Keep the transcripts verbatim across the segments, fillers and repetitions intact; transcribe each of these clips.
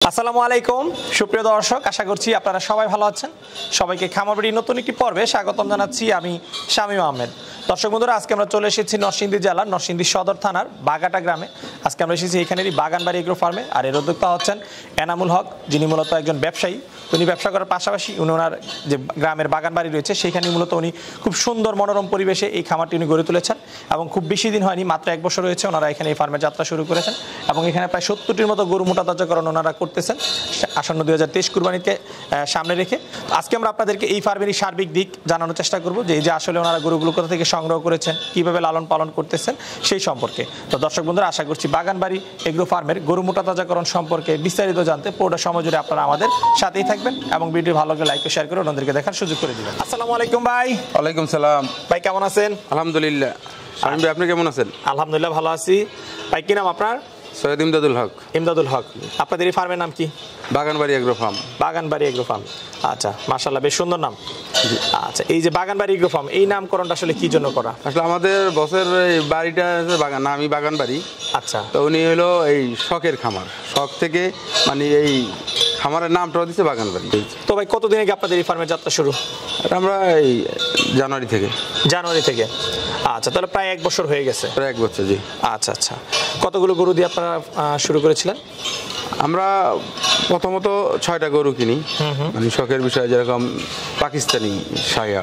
আসসালামু আলাইকুম সুপ্রিয় দর্শক, আশা করছি আপনারা সবাই ভালো আছেন। সবাইকে খামার বাড়ির নতুন একটি পর্বে স্বাগতম জানাচ্ছি। আমি শামীম আহমেদ। দর্শক বন্ধুরা, আজকে আমরা চলে এসেছি নরসিংদী জেলার নরসিংদী সদর থানার বাগাটা গ্রামে। আজকে আমরা এসেছি এখানেরই বাগানবাড়ি এগ্রো ফার্মে। আর এর উদ্যোক্তা হচ্ছেন এনামুল হক, যিনি মূলত একজন ব্যবসায়ী। উনি ব্যবসা করার পাশাপাশি উনি ওনার যে গ্রামের বাগান বাড়ি রয়েছে সেখানে মূলত উনি খুব সুন্দর মনোরম পরিবেশে এই খামারটি উনি গড়ে তুলেছেন এবং খুব বেশি দিন হয়নি, মাত্র এক বছর হয়েছে ওনারা এখানে এই ফার্মের যাত্রা শুরু করেছেন এবং এখানে প্রায় সত্তরটির মতো গরু মোটা তাজাকরণ ওনারা করতেছেন আসন্ন দুই হাজার তেইশ কুরবানিকে সামনে রেখে। আজকে আমরা আপনাদেরকে এই ফার্মেরই সার্বিক দিক জানানোর চেষ্টা করবো, যে এই যে আসলে ওনারা গরুগুলো কোথা থেকে সংগ্রহ করেছেন, কীভাবে লালন পালন করতেছেন সেই সম্পর্কে। তো দর্শক বন্ধুরা, আশা করছি বাগানবাড়ি এগ্রো ফার্মের গরু মোটা তাজাকরণ সম্পর্কে বিস্তারিত জানতে পুরোটা সময় জুড়ে আপনারা আমাদের সাথেই থাকবেন এবং ভিডিও ভালো লাগলে লাইক ও শেয়ার করে অন্যদেরকে দেখার সুযোগ করে দিবেন। আসসালামু আলাইকুম ভাই। ওয়ালাইকুম সালাম ভাই, কেমন আছেন? আলহামদুলিল্লাহ। শামীম ভাই, আপনি কেমন আছেন? আলহামদুলিল্লাহ ভালো আছি। ভাই, কি নাম আপনার? সৈয়দ ইমদাদুল হক। ইমদাদুল হক। আপনাদের এই ফার্মের নাম কি? Baganbari agro farm. Baganbari agro farm, আচ্ছা, মাশাআল্লাহ, বেশ সুন্দর নাম। আচ্ছা, এই যে বাগানবাড়ি এগ্রো ফার্ম, এই নামকরণটা আসলে কি জন্য করা? আসলে আমাদের বসের বাড়িটা বাগান, আমি বাগানবাড়ি। আচ্ছা, তো উনি হলো এই শখের খামার, শখ থেকে মানে এই খামারের নামটাও দিচ্ছে বাগানবাড়ি। তো ভাই, কতদিন আগে আপনাদের এই ফার্মের যাত্রা শুরু? আমরা এই জানুয়ারি থেকে। জানুয়ারি থেকে, আচ্ছা, তাহলে প্রায় এক বছর হয়ে গেছে। প্রায় এক বছর, জি। আচ্ছা আচ্ছা, কতগুলো গরু দিয়ে আপনারা শুরু করেছিলেন? আমরা প্রথমত ছয়টা গরু কিনি, মানে শখের বিষয়, যেরকম পাকিস্তানি শাহিওয়াল।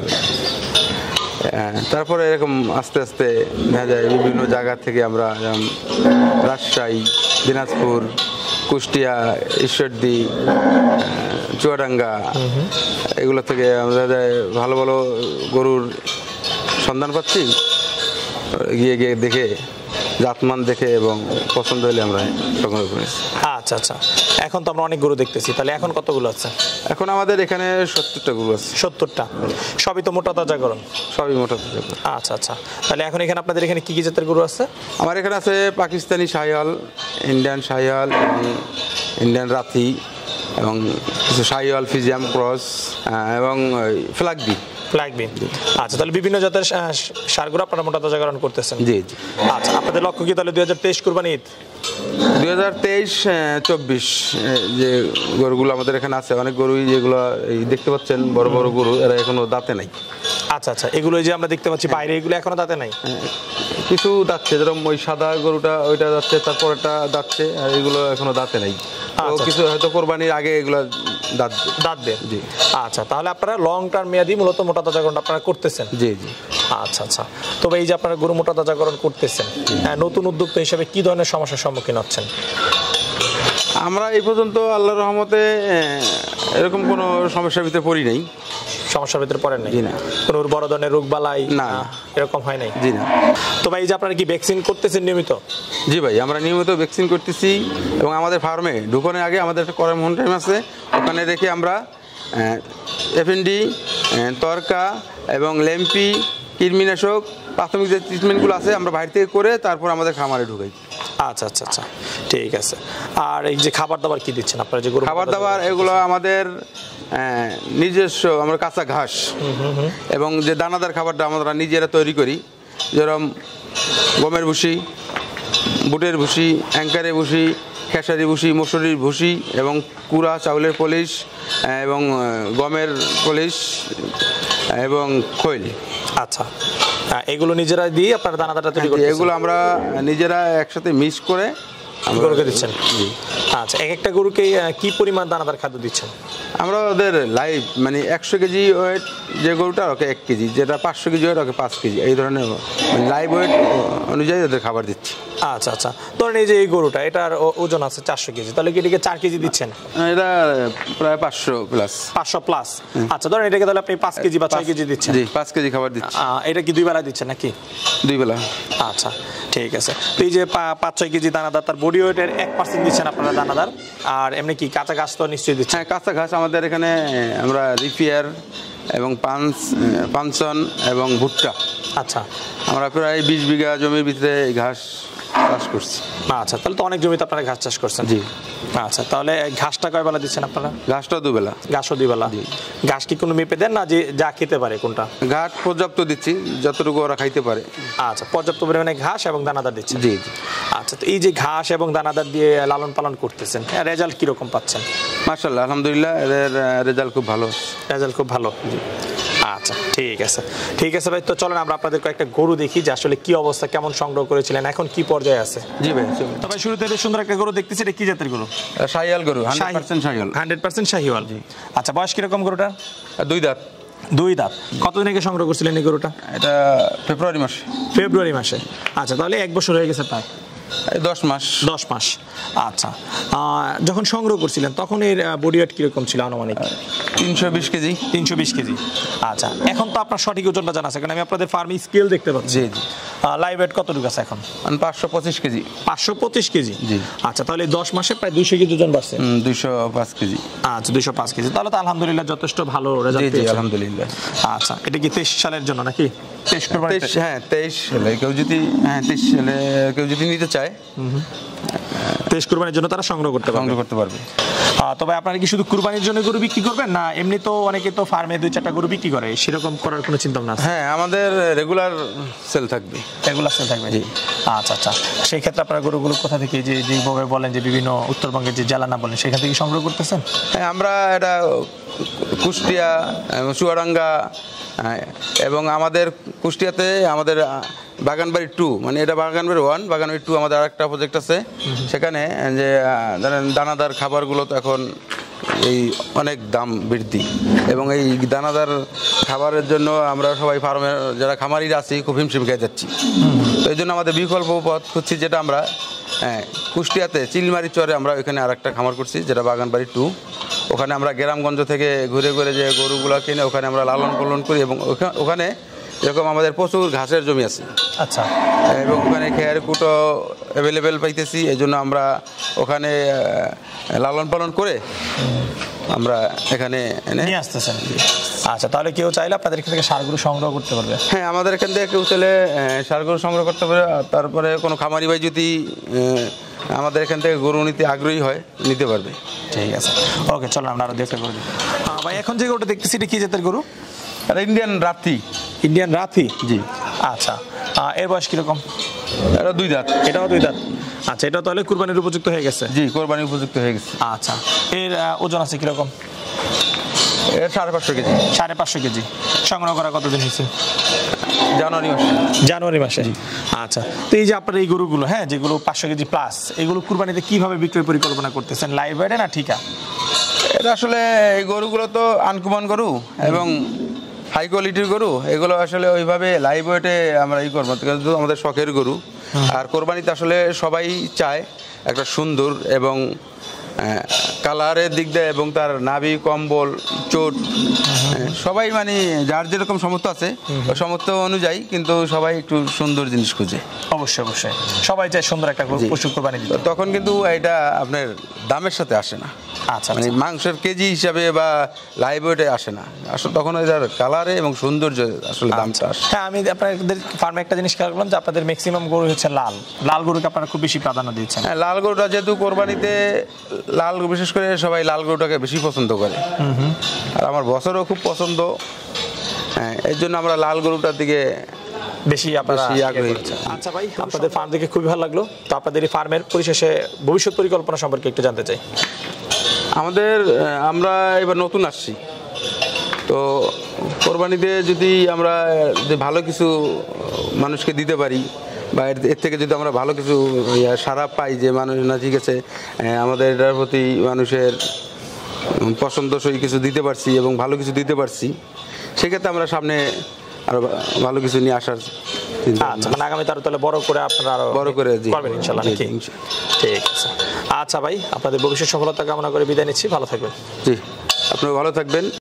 তারপরে এরকম আস্তে আস্তে দেখা যায় বিভিন্ন জায়গা থেকে আমরা যেমন রাজশাহী, দিনাজপুর, কুষ্টিয়া, ঈশ্বরদী, চুয়াডাঙ্গা, এগুলো থেকে আমরা ভালো ভালো গরুর সন্ধান পাচ্ছি। গিয়ে গিয়ে দেখে জাতমান দেখে এবং পছন্দ হলে আমরা সংগ্রহ করেছি। আচ্ছা আচ্ছা, এখন তো আমরা অনেক গরু দেখতেছি, তাহলে এখন কতগুলো আছে? এখন আমাদের এখানে সত্তরটা গরু আছে। সত্তরটা? সবই তো মোটা তাজাকরণ? সবই মোটা তাজাকরণ। আচ্ছা আচ্ছা, তাহলে এখন এখানে আপনাদের এখানে কি কি জাতের গরু আছে? আমার এখানে আছে পাকিস্তানি শাহিওয়াল, ইন্ডিয়ান শাহিওয়াল, ইন্ডিয়ান রাথি এবং কিছু শাহিওয়াল ফিজিয়াম ক্রস এবং ফ্ল্যাগবি। ফ্ল্যাগবি, আচ্ছা, তাহলে বিভিন্ন জাতের সারগুলো আপনারা মোটা তাজাকরণ করতেছেন? জি জি। আচ্ছা, আপনাদের লক্ষ্য কি তাহলে দুই হাজার তেইশ কুরবানি ঈদ? দুই হাজার তেইশ চব্বিশ যে গরুগুলো আমাদের এখানে আছে, অনেক গরুই যেগুলো এই দেখতে পাচ্ছেন বড় বড় গরু, এরা এখনো দাঁতে নাই। আচ্ছা আচ্ছা, এগুলো যে আমরা দেখতে পাচ্ছি বাইরে, এগুলো এখনো দাঁতে নাই? কিছু দাঁতছে, যেরকম ওই সাদা গরুটা ওইটা যাচ্ছে, তারপরটা দাঁতছে, আর এগুলো এখনো দাঁতে নাই। কিছু হয়তো কোরবানির আগে এগুলো দাঁত দাঁতবে। জি। আচ্ছা, তাহলে আপনারা লং টার্ম মেয়াদি মূলত মোটা তাজাকরণ আপনারা করতেছেন? জি জি। আচ্ছা আচ্ছা, তবে এই যে আপনারা গরু মোটা তাজাকরণ করতেছেন, নতুন উদ্যোক্তা হিসেবে কি ধরনের সমস্যার সম্মুখীন হচ্ছেন? আমরা এই পর্যন্ত আল্লাহর রহমতে এরকম কোনো সমস্যার ভিতরে পড়ি নাই। সমস্যার ভিতরে পড়েন নাই? জি না। কোনো বড় ধরনের রোগ বালাই না এরকম হয় নাই? জি না। তো ভাই, এই যে আপনারা কি ভ্যাকসিন করতেছেন নিয়মিত? জি ভাই, আমরা নিয়মিত ভ্যাকসিন করতেছি এবং আমাদের ফার্মে ঢুকানোর আগে আমাদের একটা কোয়ারেন্টাইন টাইম আছে, ওখানে রেখে আমরা এফএনডি, তরকা এবং ল্যাম্পি, কীটনাশক, প্রাথমিক যে ট্রিটমেন্টগুলো আছে আমরা বাইরে থেকে করে তারপর আমাদের খামারে ঢুকাই। আচ্ছা আচ্ছা আচ্ছা, ঠিক আছে। আর এই যে খাবার দাবার কি দিচ্ছেন আপনারা? যে গরু খাবার দাবার এগুলো আমাদের নিজস্ব, আমরা কাঁচা ঘাস এবং যে দানাদার খাবারটা আমরা নিজেরা তৈরি করি, যেরকম গমের ভুসি, বুটের ভুসি, অ্যাঙ্কারের ভুসি, খেসারি ভুসি, মসুরির ভুসি এবং কুড়া চাউলের পলিশ এবং গমের পলিশ এবং খৈল। আচ্ছা, এগুলো নিজেরা দিয়ে আপনারা দানাদারটা তৈরি করতেছেন? এগুলো আমরা নিজেরা একসাথে মিক্স করে গরুকে দিচ্ছেন? আচ্ছা, এক একটা গরুকে কি পরিমাণ দানাদার খাদ্য দিচ্ছেন? আমরা ওদের লাইভ মানে একশো কেজি ওয়েট যে গরুটা ওকে এক কেজি, যেটা পাঁচশো কেজি ওয়েট ওকে পাঁচ কেজি, এই ধরনের লাইভ ওয়েট অনুযায়ী ওদের খাবার দিচ্ছি। আচ্ছা আচ্ছা, ধরেন এই যে এই গরুটা, এটার ওজন আছে চারশো কেজি, তাহলে কি এটাকে চার কেজি দিচ্ছেন? এটা প্রায় পাঁচশো প্লাস। পাঁচশো প্লাস, আচ্ছা, ধরেন এটাকে তাহলে আপনি পাঁচ কেজি বা ছয় কেজি দিচ্ছেন? জি, পাঁচ কেজি খাবার দিচ্ছি। এটা কি দুই বেলা দিচ্ছেন নাকি? দুই বেলা। আচ্ছা, ঠিক আছে। তো এই যে পাঁচ ছয় কেজি দানাদার, তার বডি ওয়েটের এক পার্সেন্ট দিচ্ছেন আপনারা দানাদার, আর এমনি কি কাঁচা ঘাস তো নিশ্চয়ই দিচ্ছেন? হ্যাঁ, কাঁচা ঘাস আমাদের এখানে আমরা রিফিয়ার এবং পাঞ্চ পাঞ্চন এবং ভুট্টা। আচ্ছা, আমরা প্রায় বিশ বিঘা জমির ভিতরে ঘাস চাষ করছি। আচ্ছা, তাহলে তো অনেক জমিতে আপনারা ঘাস চাষ করছেন। জি। আচ্ছা, তাহলে ঘাসটা কয় বেলা দিচ্ছেন আপনারা? ঘাসটা দুবেলা। ঘাসও দুই বেলা। ঘাস কি কোনো মেপে দেন না যে যা খেতে পারে কোনটা? ঘাস পর্যাপ্ত দিচ্ছি, যতটুকু ওরা খাইতে পারে। আচ্ছা, পর্যাপ্ত পরিমাণে ঘাস এবং দানাদার দিচ্ছেন। জি জি। আচ্ছা, তো এই যে ঘাস এবং দানাদার দিয়ে লালন পালন করতেছেন, রেজাল্ট কিরকম পাচ্ছেন? মাশাআল্লাহ, আলহামদুলিল্লাহ, এর রেজাল্ট খুব ভালো। রেজাল্ট খুব ভালো। আচ্ছা, ঠিক আছে ঠিক আছে ভাই, তো চলেন আমরা আপনাদের কয়েকটা গরু দেখি যে আসলে কি অবস্থা, কেমন সংগ্রহ করেছিলেন, এখন কি পর্যায়ে আছে। জি ভাই। তো ভাই, শুরুতে বেশ সুন্দর একটা গরু দেখতেছি, এটা কি জাতের গরু? শাহিওয়াল গরু, hundred percent Sahiwal. Hundred percent Sahiwal. আচ্ছা, বয়স কিরকম গরুটা? দুই দাঁত। দুই দাঁত। কতদিন আগে সংগ্রহ করছিলেন এই গরুটা? এটা ফেব্রুয়ারি মাসে। ফেব্রুয়ারি মাসে। আচ্ছা, তাহলে এক বছর হয়ে গেছে প্রায়। দশ মাস। দশ মাস। আচ্ছা, যখন সংগ্রহ করছিলেন তখন এর বডি ওয়েট কিরকম ছিল আনুমানিক? তিনশো বিশ কেজি। তিনশো বিশ কেজি। আচ্ছা, এখন তো আপনার সঠিক ওজনটা জানা আছে, কারণ আমি আপনাদের ফার্মে স্কেল দেখতে পাচ্ছি। জি জি। লাইভ ওয়েট কতটুকু আছে এখন? পাঁচশো পঁচিশ কেজি। পাঁচশো পঁচিশ কেজি। জি। আচ্ছা, তাহলে দশ মাসে প্রায় দুইশো কেজি ওজন বাড়ছে। দুইশো পাঁচ কেজি। আচ্ছা, দুইশো পাঁচ কেজি, তাহলে তো আলহামদুলিল্লাহ যথেষ্ট ভালো রেজাল্ট পেয়েছেন। আলহামদুলিল্লাহ। আচ্ছা, এটা কি তেইশ সালের জন্য নাকি? তেইশ করবেন? হ্যাঁ, তেইশ সালে কেউ যদি হ্যাঁ তেইশ সালে কেউ যদি নিতে চায়, তেইশ কুরবানির জন্য তারা সংগ্রহ করতে পারবে। সংগ্রহ করতে পারবে। তবে আপনারা কি শুধু কুরবানির জন্য গরু বিক্রি করবেন, না এমনি তো অনেকে তো ফার্মে দুই চারটা গরু বিক্রি করে, সেরকম করার কোনো চিন্তা ভাবনা আছে? হ্যাঁ, আমাদের রেগুলার সেল থাকবে। রেগুলার সেল থাকবে। জি। আচ্ছা আচ্ছা, সেই ক্ষেত্রে আপনারা গরুগুলো কোথা থেকে, যে যেভাবে বলেন যে বিভিন্ন উত্তরবঙ্গের যে জেলা না বলেন, সেখান থেকে সংগ্রহ করতেছেন? হ্যাঁ, আমরা এটা কুষ্টিয়া, চুয়াডাঙ্গা, এবং আমাদের কুষ্টিয়াতে আমাদের বাগানবাড়ি টু, মানে এটা বাগানবাড়ি ওয়ান, বাগানবাড়ি টু আমাদের আরেকটা প্রজেক্ট আছে। সেখানে যে ধরেন দানাদার খাবারগুলো তো এখন এই অনেক দাম বৃদ্ধি, এবং এই দানাদার খাবারের জন্য আমরা সবাই ফার্মের যারা খামারিরা আছি খুব হিমশিম খেয়ে যাচ্ছি। তো এই জন্য আমাদের বিকল্প পথ খুঁজছি, যেটা আমরা হ্যাঁ কুষ্টিয়াতে চিলমারি চরে আমরা ওইখানে আরেকটা খামার করছি, যেটা বাগানবাড়ি টু। ওখানে আমরা গ্রামগঞ্জ থেকে ঘুরে ঘুরে যে গরুগুলো কিনে ওখানে আমরা লালন পালন করি, এবং ওখানে এরকম আমাদের প্রচুর ঘাসের জমি আছে। আচ্ছা। এবং ওখানে খেয়ার কুটো অ্যাভেলেবেল পাইতেছি, এই জন্য আমরা ওখানে লালন পালন করে আমরা এখানে নিয়ে আসতেছেন। আচ্ছা, তাহলে কেউ চাইলে আপনাদের এখান থেকে সারগুলো সংগ্রহ করতে পারবে? হ্যাঁ, আমাদের এখান থেকে কেউ চাইলে সারগুলো সংগ্রহ করতে পারে। তারপরে কোনো খামারি ভাই যদি আমাদের এখান থেকে গরু নিতে আগ্রহী হয়, নিতে পারবে। ঠিক আছে, ওকে, চলো আমরা আরো দেখতে গরু ভাই। এখন যে গরুটা দেখতেছি, এটা কি জাতের গরু? এটা ইন্ডিয়ান রাথি। ইন্ডিয়ান রাথি। জি। আচ্ছা, এর বয়স কিরকম? এটা দুই দাঁত। এটাও দুই দাঁত। আচ্ছা, এটা তাহলে কুরবানির উপযুক্ত হয়ে গেছে? জি, কুরবানির উপযুক্ত হয়ে গেছে। আচ্ছা, এর ওজন আছে কিরকম? এর সাড়ে পাঁচশো কেজি। সাড়ে পাঁচশো কেজি। সংগ্রহ করা কতদিন হয়েছে? জানুয়ারি মাসে। জানুয়ারি মাসে। আচ্ছা, তো এই যে আপনার এই গরুগুলো, হ্যাঁ, যেগুলো পাঁচশো কেজি প্লাস, এগুলো কুরবানিতে কিভাবে বিক্রয় পরিকল্পনা করতেছেন? লাইভ ওয়েটে না ঠিকা? এটা আসলে এই গরুগুলো তো আনকমন গরু এবং হাই কোয়ালিটির গরু, এগুলো আসলে ওইভাবে লাইভ ওয়েটে আমরা ই করবো, কিন্তু আমাদের শখের গরু। আর কোরবানিতে আসলে সবাই চায় একটা সুন্দর এবং কালারের দিক দিয়ে এবং তার নাভি, কম্বল, চোট, সবাই মানে যার যেরকম সামর্থ্য আছে ওই সামর্থ্য অনুযায়ী, কিন্তু সবাই একটু সুন্দর জিনিস খুঁজে। অবশ্যই অবশ্যই, সবাই চায় সুন্দর একটা পশু কোরবানি দিতে। তখন কিন্তু এটা আপনার দামের সাথে আসে না। আচ্ছা, মানে মাংসের কেজি হিসাবে বা লাইভ ওয়েটে আসে না, আসলে তখন এটার কালারে এবং সৌন্দর্য আসলে দামটা আসে। হ্যাঁ, আমি আপনাদের ফার্মে একটা জিনিস খেয়াল করলাম যে আপনাদের ম্যাক্সিমাম গরু হচ্ছে লাল। লাল গরুকে আপনারা খুব বেশি প্রাধান্য দিচ্ছেন। হ্যাঁ, লাল গরুটা যেহেতু কোরবানিতে লাল, বিশেষ করে সবাই লাল গরুটাকে বেশি পছন্দ করে, আর আমার বছরও খুব পছন্দ। হ্যাঁ, এই জন্য আমরা লাল গরুটার দিকে বেশি আগ্রহী। আচ্ছা ভাই, আপনাদের ফার্ম দেখে খুবই ভালো লাগলো। তো আপনাদের এই ফার্মের পরিশেষে ভবিষ্যৎ পরিকল্পনা সম্পর্কে একটু জানতে চাই। আমাদের আমরা এবার নতুন আসছি, তো কোরবানিতে যদি আমরা যে ভালো কিছু মানুষকে দিতে পারি, বা এর থেকে যদি আমরা ভালো কিছু সারা পাই যে মানুষ না, ঠিক আছে, আমাদের এটার প্রতি মানুষের পছন্দসই কিছু দিতে পারছি এবং ভালো কিছু দিতে পারছি, সেক্ষেত্রে আমরা সামনে আরো ভালো কিছু নিয়ে আসার। আচ্ছা, মানে আগামীতে আরো তাহলে বড় করে আপনারা আরো বড় করে করবেন ইনশাআল্লাহ। ঠিক আছে। আচ্ছা ভাই, আপনাদের ভবিষ্যৎ সফলতা কামনা করে বিদায় নিচ্ছি। ভালো থাকবেন। জি, আপনি ভালো থাকবেন।